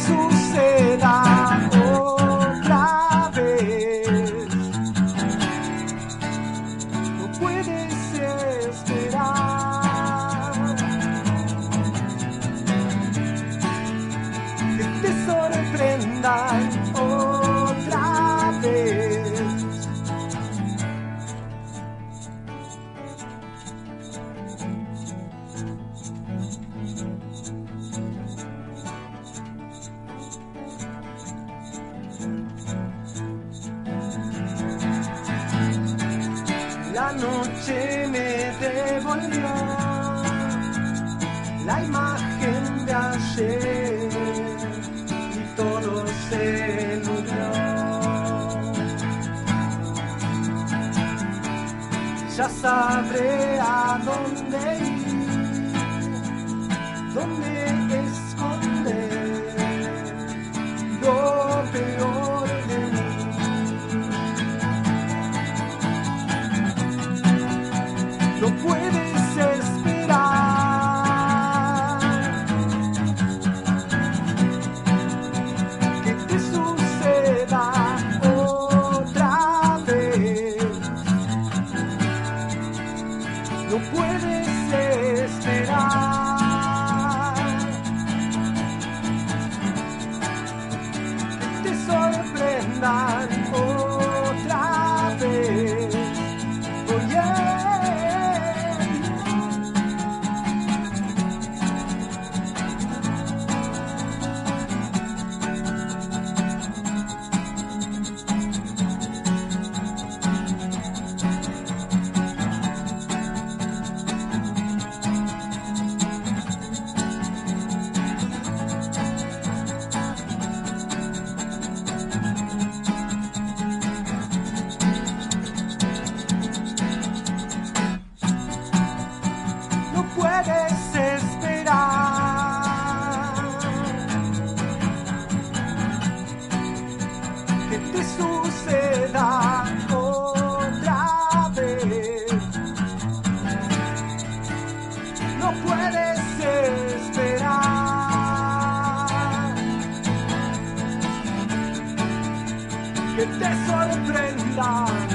suceda otra vez. No puedes esperar que te sorprendan otra vez. La noche me devolvió la imagen de ayer y todo se nubló. Ya sabré a dónde ir, dónde esconder lo peor de mí. No puedes esperar que te suceda otra vez. No puedes esperar que te sorprendan otra vez. Oh yeah. No puedes esperar que te suceda otra vez. No puedes esperar que te sorprendan